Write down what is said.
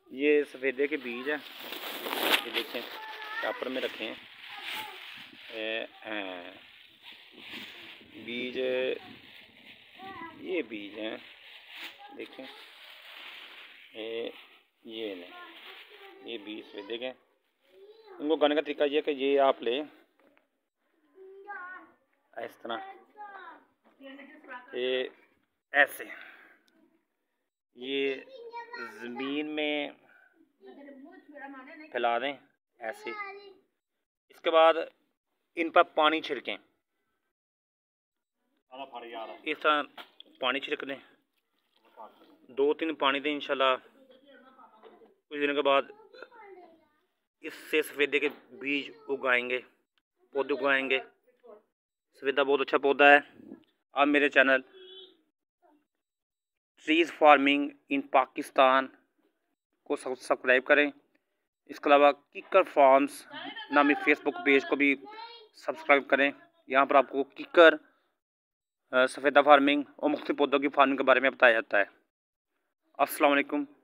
ये सफ़ेदे के बीज हैं, ये देखें चापर में रखे हैं। बीज ये बीज हैं, देखें ये नहीं, ये बीज सफ़ेदे के। इनको उगाने का तरीका ये है कि ये आप लें इस तरह, ये ऐसे ये ज़मीन में फैला दें ऐसे। इसके बाद इन पर पानी छिड़कें, इस तरह पानी छिड़क दें, 2-3 पानी दें। इंशाल्लाह कुछ दिनों के बाद इससे सफ़ेदे के बीज उगाएंगे, पौधे उगाएंगे। सफ़ेदा बहुत अच्छा पौधा है। आप मेरे channel trees farming in Pakistan को सब्सक्राइब करें। इसके अलावा किकर फार्म्स नामी फेसबुक पेज को भी सब्सक्राइब करें। यहाँ पर आपको किकर, सफ़ेदा फार्मिंग और मुख्तलिफ पौधों की फार्मिंग के बारे में बताया जाता है। अस्सलाम वालेकुम।